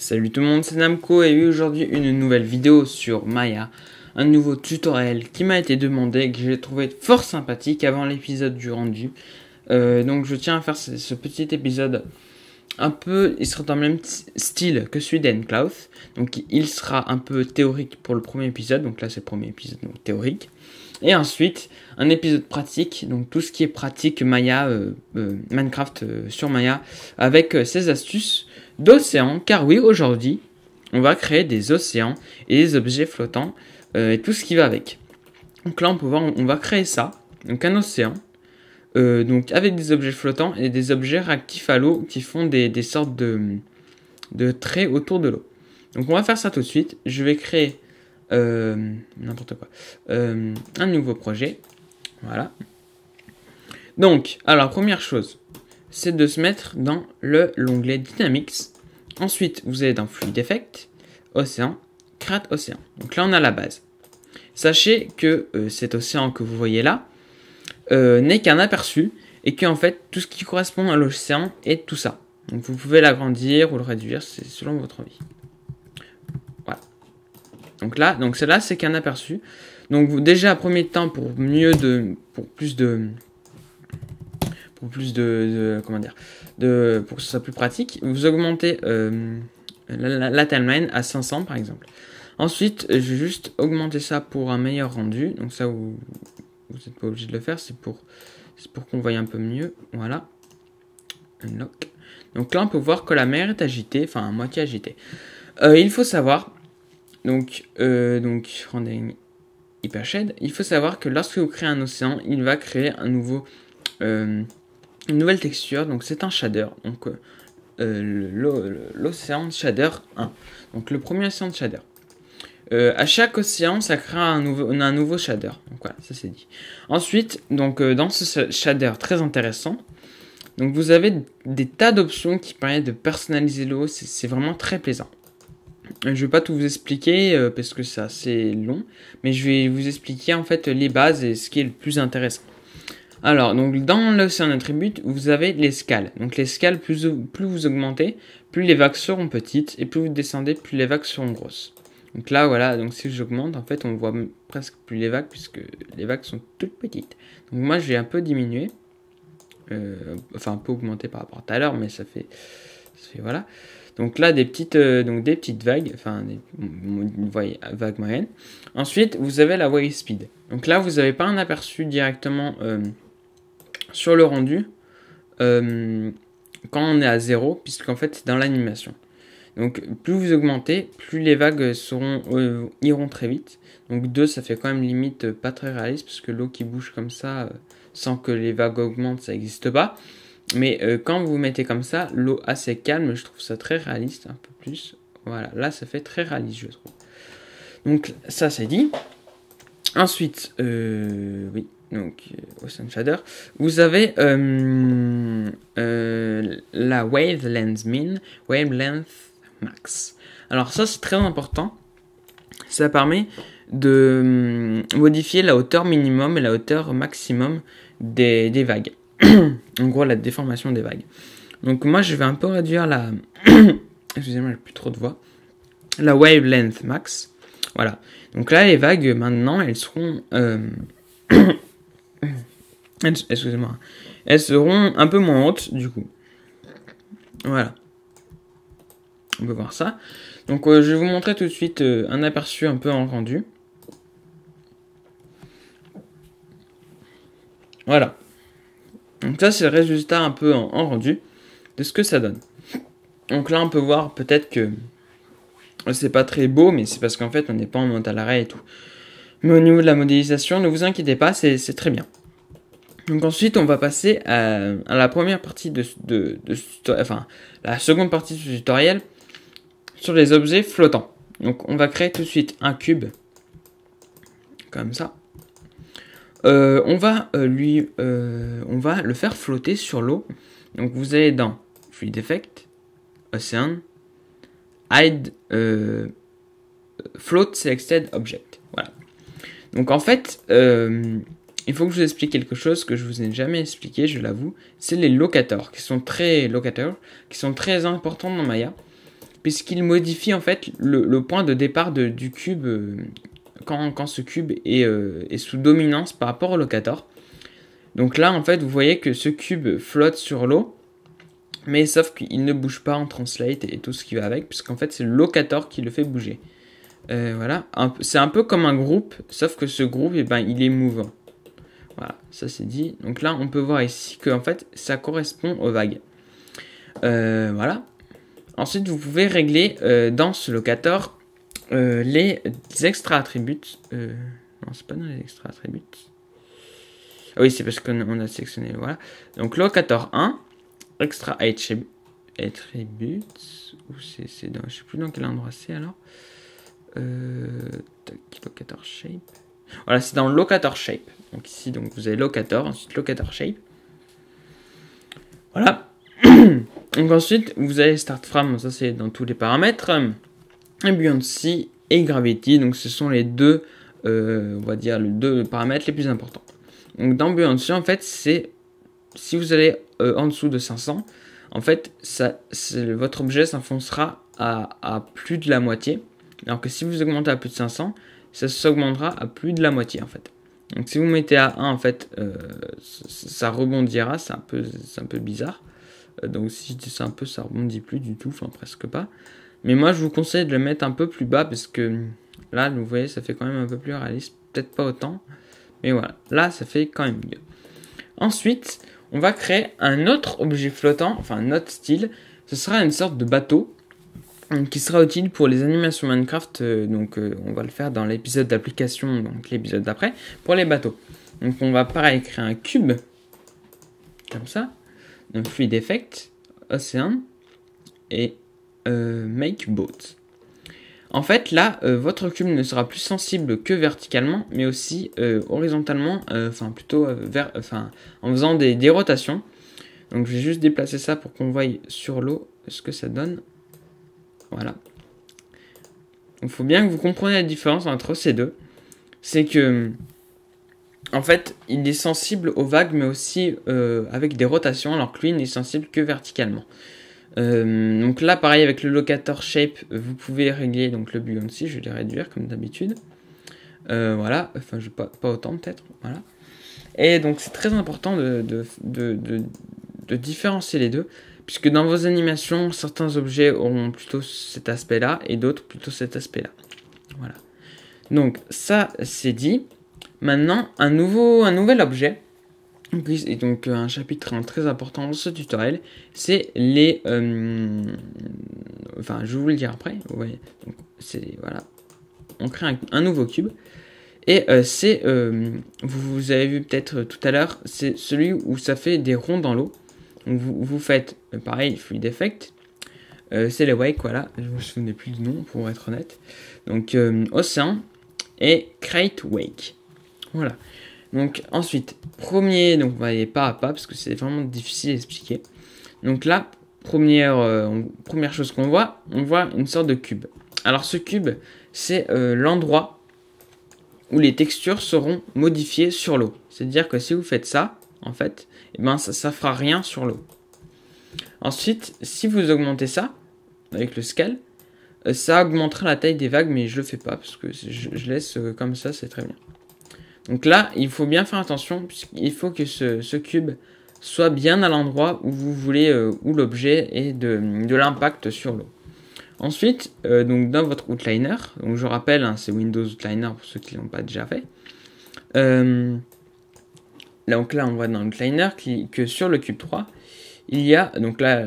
Salut tout le monde, c'est Namco et aujourd'hui une nouvelle vidéo sur Maya, un nouveau tutoriel qui m'a été demandé et que j'ai trouvé fort sympathique avant l'épisode du rendu. Donc je tiens à faire ce petit épisode un peu, il sera dans le même style que celui d'Enclauth. Donc il sera un peu théorique pour le premier épisode, donc là c'est le premier épisode donc théorique. Et ensuite un épisode pratique, donc tout ce qui est pratique Maya, Minecraft sur Maya, avec ses astuces d'océan, car oui, aujourd'hui, on va créer des océans et des objets flottants et tout ce qui va avec. Donc là, on peut voir, on va créer ça, donc un océan, donc avec des objets flottants et des objets réactifs à l'eau qui font des sortes de traits autour de l'eau. Donc on va faire ça tout de suite. Je vais créer n'importe quoi, un nouveau projet. Voilà. Donc, alors première chose, c'est de se mettre dans l'onglet Dynamics. Ensuite, vous allez dans Fluid Effect, Océan, Create Océan. Donc là, on a la base. Sachez que cet océan que vous voyez là n'est qu'un aperçu et que en fait, tout ce qui correspond à l'océan est tout ça. Donc vous pouvez l'agrandir ou le réduire, c'est selon votre envie. Voilà. Donc là, celle-là, c'est qu'un aperçu. Donc vous, déjà, premier temps, pour que ce soit plus pratique, vous augmentez la timeline à 500 par exemple. Ensuite, je vais juste augmenter ça pour un meilleur rendu. Donc ça, vous n'êtes pas obligé de le faire, c'est pour qu'on voie un peu mieux. Voilà. Unlock. Donc là, on peut voir que la mer est agitée, enfin à moitié agitée. Il faut savoir, donc rendering hypershade, il faut savoir que lorsque vous créez un océan, il va créer un nouveau une nouvelle texture, donc c'est un shader, donc l'océan shader 1, donc le premier océan de shader. À chaque océan, ça crée un nouveau shader, donc voilà, ça c'est dit. Ensuite, donc dans ce shader très intéressant, donc vous avez des tas d'options qui permettent de personnaliser l'eau, c'est vraiment très plaisant. Je vais pas tout vous expliquer parce que c'est assez long, mais je vais vous expliquer en fait les bases et ce qui est le plus intéressant. Alors, donc dans l'Ocean Attribute, vous avez l'escale. Donc l'escale, plus vous augmentez, plus les vagues seront petites, et plus vous descendez, plus les vagues seront grosses. Donc là, voilà, donc si j'augmente, en fait, on voit presque plus les vagues, puisque les vagues sont toutes petites. Donc moi, je vais un peu diminuer, enfin un peu augmenter par rapport à tout à l'heure, mais ça fait voilà. Donc là, des petites vagues, enfin des vagues moyennes. Ensuite, vous avez la wave speed. Donc là, vous n'avez pas un aperçu directement sur le rendu quand on est à 0, puisqu'en fait c'est dans l'animation. Donc plus vous augmentez, plus les vagues iront très vite. Donc 2, ça fait quand même limite pas très réaliste, parce que l'eau qui bouge comme ça sans que les vagues augmentent, ça n'existe pas. Mais quand vous mettez comme ça, l'eau assez calme, je trouve ça très réaliste, un peu plus. Voilà, là ça fait très réaliste, je trouve. Donc ça c'est dit. Ensuite, oui. Donc, Ocean Shader, vous avez la Wavelength Min, Wavelength Max. Alors ça c'est très important, ça permet de modifier la hauteur minimum et la hauteur maximum des vagues. En gros la déformation des vagues. Donc moi je vais un peu réduire la excusez-moi, j'ai plus trop de voix. La Wavelength Max. Voilà. Donc là les vagues maintenant elles seront excusez-moi, elles seront un peu moins hautes du coup. Voilà. On peut voir ça. Donc je vais vous montrer tout de suite un aperçu un peu en rendu. Voilà. Donc ça c'est le résultat un peu en rendu de ce que ça donne. Donc là on peut voir peut-être que c'est pas très beau, mais c'est parce qu'en fait on n'est pas en mode à l'arrêt et tout. Mais au niveau de la modélisation, ne vous inquiétez pas, c'est très bien. Donc ensuite, on va passer à la première partie la seconde partie de ce tutoriel sur les objets flottants. Donc on va créer tout de suite un cube, comme ça. On va le faire flotter sur l'eau. Donc vous allez dans Fluid Effect, Ocean, Hide, Float Selected Object. Voilà. Donc en fait, il faut que je vous explique quelque chose que je vous ai jamais expliqué, je l'avoue. C'est les locators, qui sont très importants dans Maya, puisqu'il modifie en fait le point de départ du cube quand ce cube est sous dominance par rapport au locator. Donc là en fait vous voyez que ce cube flotte sur l'eau, mais sauf qu'il ne bouge pas en translate et tout ce qui va avec, puisqu'en fait c'est le locator qui le fait bouger. Voilà, c'est un peu comme un groupe, sauf que ce groupe, eh ben, il est mouvant. Voilà, ça c'est dit. Donc là, on peut voir ici que en fait, ça correspond aux vagues. Voilà. Ensuite, vous pouvez régler dans ce locator les extra attributes. Non, c'est pas dans les extra attributes. Ah oui, c'est parce qu'on a sélectionné. Voilà. Donc locator 1, extra attributes. Ou c'est dans, je sais plus dans quel endroit c'est alors. Locator shape. Voilà, c'est dans locator shape. Donc ici, donc vous avez locator, ensuite locator shape. Voilà. Donc ensuite, vous avez start from, ça c'est dans tous les paramètres. Et buoyancy et gravity, donc ce sont les deux, on va dire les deux paramètres les plus importants. Donc dans buoyancy, en fait, c'est si vous allez en dessous de 500, en fait, votre objet s'enfoncera à plus de la moitié. Alors que si vous augmentez à plus de 500, ça s'augmentera à plus de la moitié en fait. Donc si vous mettez à 1 en fait, ça rebondira, c'est un peu bizarre. Donc si je dis ça un peu, ça rebondit plus du tout, enfin presque pas. Mais moi je vous conseille de le mettre un peu plus bas parce que là vous voyez ça fait quand même un peu plus réaliste, peut-être pas autant. Mais voilà, là ça fait quand même mieux. Ensuite, on va créer un autre objet flottant, enfin un autre style. Ce sera une sorte de bateau qui sera utile pour les animations Minecraft, on va le faire dans l'épisode d'application, donc l'épisode d'après, pour les bateaux. Donc on va pareil créer un cube, comme ça, donc fluid effect, océan, et make boat. En fait là, votre cube ne sera plus sensible que verticalement, mais aussi horizontalement, en faisant des rotations. Donc je vais juste déplacer ça pour qu'on voie sur l'eau ce que ça donne. Voilà. Il faut bien que vous compreniez la différence entre ces deux. C'est que, en fait, il est sensible aux vagues, mais aussi avec des rotations, alors que lui n'est sensible que verticalement. Donc là, pareil, avec le locator shape, vous pouvez régler donc le buoyancy, je vais les réduire comme d'habitude. Voilà, enfin, je pas autant peut-être. Voilà. Et donc, c'est très important de différencier les deux. Puisque dans vos animations, certains objets auront plutôt cet aspect-là et d'autres plutôt cet aspect-là. Voilà. Donc ça, c'est dit. Maintenant, un nouvel objet. Et donc un chapitre très important dans ce tutoriel, c'est les... Enfin, je vais vous le dire après. Vous voyez. Donc, voilà. On crée un nouveau cube. Et vous avez vu peut-être tout à l'heure, c'est celui où ça fait des ronds dans l'eau. Donc vous faites pareil, fluid effect, c'est le wake, voilà, je me souvenais plus du nom pour être honnête. Donc océan et create wake. Voilà. Donc ensuite, premier, donc on va aller pas à pas parce que c'est vraiment difficile à expliquer. Donc là, première chose qu'on voit, on voit une sorte de cube. Alors ce cube, c'est l'endroit où les textures seront modifiées sur l'eau. C'est-à-dire que si vous faites ça, en fait, eh ben ça fera rien sur l'eau. Ensuite, si vous augmentez ça avec le scale, ça augmentera la taille des vagues, mais je le fais pas parce que je laisse comme ça, c'est très bien. Donc là, il faut bien faire attention puisqu'il faut que ce cube soit bien à l'endroit où vous voulez, où l'objet ait de l'impact sur l'eau. Ensuite, donc dans votre outliner, donc je rappelle, hein, c'est Windows Outliner pour ceux qui l'ont pas déjà fait. Donc là, on voit dans l'outliner que sur le cube 3, il y a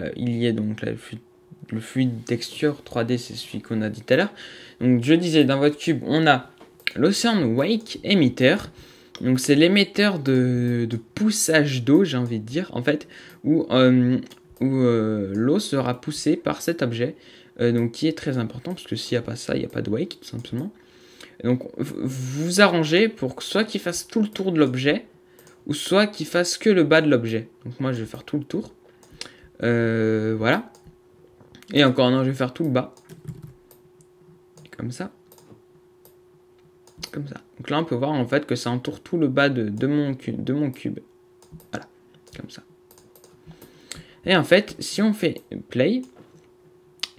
le fluide texture 3D, c'est celui qu'on a dit tout à l'heure. Donc je disais, dans votre cube, on a l'Ocean Wake Emitter. Donc c'est l'émetteur de poussage d'eau, j'ai envie de dire, en fait, où l'eau sera poussée par cet objet, donc qui est très important, parce que s'il n'y a pas ça, il n'y a pas de wake, tout simplement. Donc vous arrangez pour que soit qu'il fasse tout le tour de l'objet, ou soit qu'il fasse que le bas de l'objet. Donc moi je vais faire tout le tour. Voilà. Et encore non, je vais faire tout le bas. Comme ça. Comme ça. Donc là on peut voir en fait que ça entoure tout le bas de mon cube. Voilà. Comme ça. Et en fait, si on fait play,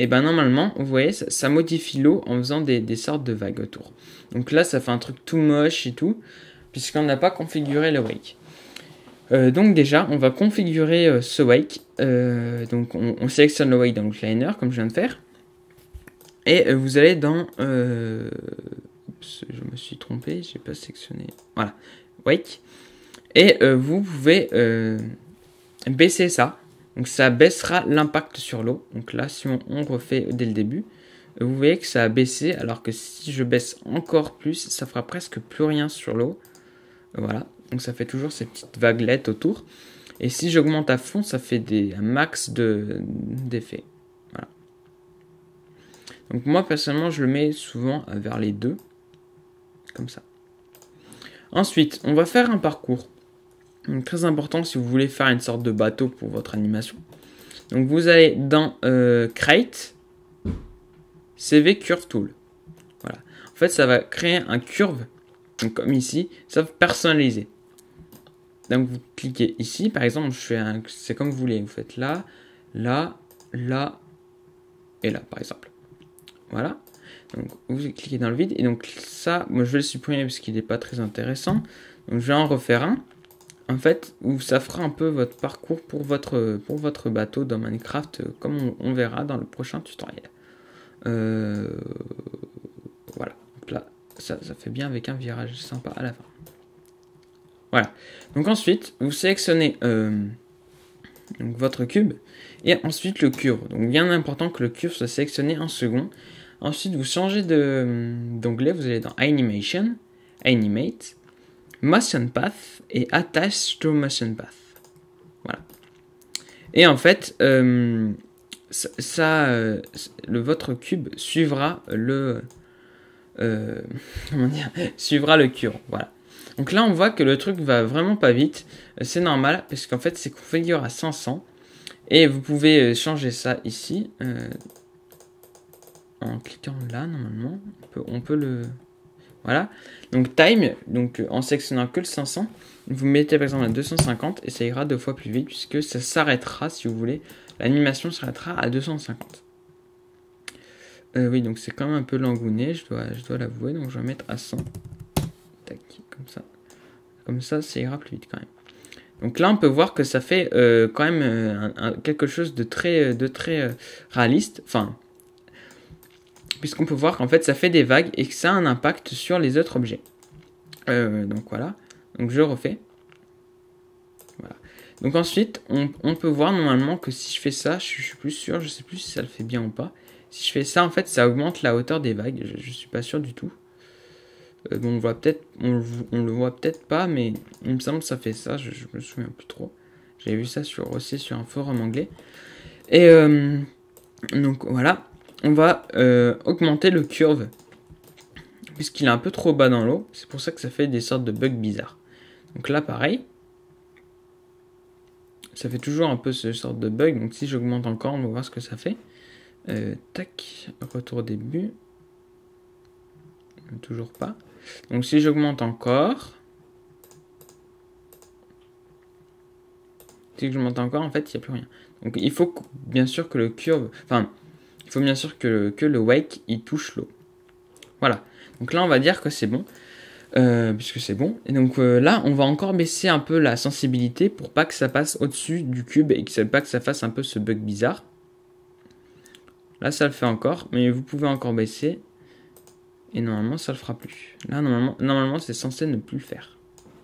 et ben normalement, vous voyez, ça modifie l'eau en faisant des sortes de vagues autour. Donc là, ça fait un truc tout moche et tout, puisqu'on n'a pas configuré le wake. Donc déjà, on va configurer ce wake. Donc on sélectionne le wake dans l'outliner, comme je viens de faire. Et vous allez dans... Oups, je me suis trompé, j'ai pas sélectionné... Voilà, wake. Et vous pouvez baisser ça. Donc ça baissera l'impact sur l'eau. Donc là, si on refait dès le début, vous voyez que ça a baissé, alors que si je baisse encore plus, ça fera presque plus rien sur l'eau. Voilà, donc ça fait toujours ces petites vaguelettes autour. Et si j'augmente à fond, ça fait un max d'effets. Voilà. Donc moi, personnellement, je le mets souvent vers les deux. Comme ça. Ensuite, on va faire un parcours. Donc, très important si vous voulez faire une sorte de bateau pour votre animation. Donc vous allez dans Create, CV Curve Tool. Voilà. En fait, ça va créer un curve, donc comme ici, ça va personnaliser. Donc vous cliquez ici, par exemple, c'est comme vous voulez. Vous faites là, là, là et là, par exemple. Voilà. Donc vous cliquez dans le vide et donc ça, moi je vais le supprimer parce qu'il n'est pas très intéressant. Donc je vais en refaire un. En fait, où ça fera un peu votre parcours pour votre bateau dans Minecraft, comme on verra dans le prochain tutoriel. Voilà. Donc là, ça fait bien avec un virage sympa à la fin. Voilà. Donc ensuite, vous sélectionnez donc votre cube et ensuite le curve. Donc bien important que le curve soit sélectionné en second. Ensuite, vous changez d'onglet, vous allez dans Animation, Animate, Motion Path et Attach to Motion Path. Voilà. Et en fait, votre cube suivra suivra le curve. Voilà. Donc là, on voit que le truc va vraiment pas vite. C'est normal, parce qu'en fait, c'est configuré à 500. Et vous pouvez changer ça ici. En cliquant là, normalement. On peut le... Voilà. Donc time, donc en sélectionnant que le 500, vous mettez par exemple à 250 et ça ira 2 fois plus vite puisque ça s'arrêtera, si vous voulez. L'animation s'arrêtera à 250. Oui, donc c'est quand même un peu langouné, je dois l'avouer. Donc je vais mettre à 100. Tac, comme ça. Comme ça, ça ira plus vite quand même. Donc là, on peut voir que ça fait quand même quelque chose de très réaliste. Enfin, puisqu'on peut voir qu'en fait, ça fait des vagues et que ça a un impact sur les autres objets. Donc voilà. Donc je refais. Voilà. Donc ensuite, on peut voir normalement que si je fais ça, je suis plus sûr, je sais plus si ça le fait bien ou pas. Si je fais ça, en fait, ça augmente la hauteur des vagues. Je suis pas sûr du tout. Bon, on le voit peut-être pas, mais il me semble que ça fait ça. Je me souviens plus trop. J'ai vu ça aussi sur un forum anglais. Et donc voilà, on va augmenter le curve puisqu'il est un peu trop bas dans l'eau. C'est pour ça que ça fait des sortes de bugs bizarres. Donc là, pareil. Ça fait toujours un peu ce sorte de bug. Donc si j'augmente encore, on va voir ce que ça fait. Tac, retour au début. Toujours pas. Donc si j'augmente encore. Si j'augmente encore, en fait, il n'y a plus rien. Donc il faut bien sûr que le curve... Enfin, il faut bien sûr que le wake, il touche l'eau. Voilà. Donc là, on va dire que c'est bon. Puisque c'est bon. Et donc là, on va encore baisser un peu la sensibilité pour pas que ça passe au-dessus du cube et pas que ça fasse un peu ce bug bizarre. Là, ça le fait encore, mais vous pouvez encore baisser. Et normalement, ça le fera plus. Là, normalement c'est censé ne plus le faire.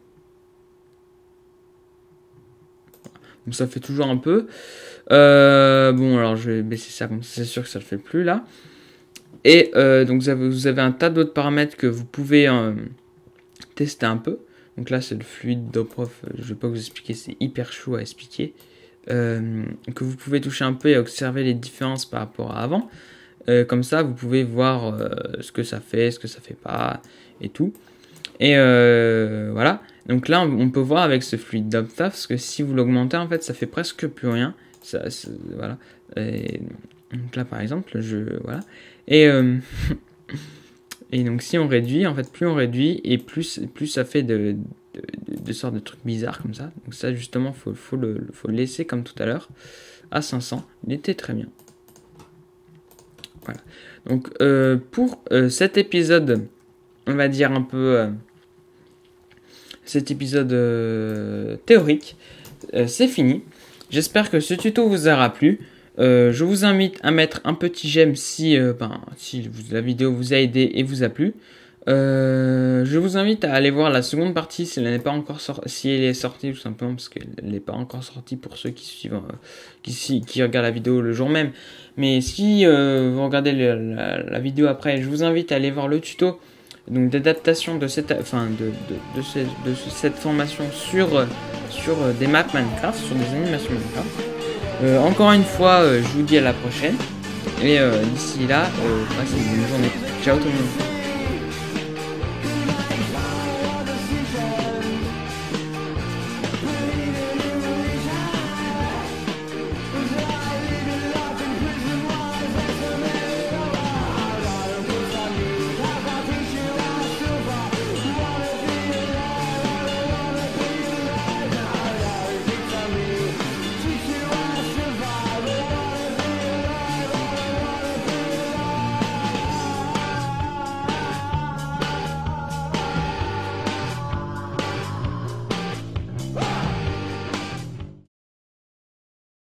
Donc ça fait toujours un peu. Bon, alors je vais baisser ça comme ça, c'est sûr que ça le fait plus là. Et donc vous avez un tas d'autres paramètres que vous pouvez tester un peu. Donc là, c'est le fluide d'Oprof. Je vais pas vous expliquer, c'est hyper chaud à expliquer. Que vous pouvez toucher un peu et observer les différences par rapport à avant. Comme ça, vous pouvez voir ce que ça fait pas, et tout. Et voilà. Donc là, on peut voir avec ce fluide d'Oprof, parce que si vous l'augmentez, en fait, ça fait presque plus rien. Voilà. Et donc là, par exemple, voilà. Et et donc si on réduit, en fait, plus on réduit et plus ça fait de sortes de trucs bizarres comme ça. Donc ça, justement, faut le laisser comme tout à l'heure à 500. Il était très bien. Voilà. Donc pour cet épisode, on va dire un peu cet épisode théorique, c'est fini. J'espère que ce tuto vous aura plu. Je vous invite à mettre un petit j'aime si la vidéo vous a aidé et vous a plu. Je vous invite à aller voir la seconde partie si elle n'est pas encore si elle est sortie, tout simplement parce qu'elle n'est pas encore sortie pour ceux qui suivent, qui regardent la vidéo le jour même. Mais si vous regardez la vidéo après, je vous invite à aller voir le tuto donc d'adaptation de cette formation sur des maps Minecraft, sur des animations Minecraft. Encore une fois, je vous dis à la prochaine et d'ici là, passez une bonne journée. Ciao tout le monde.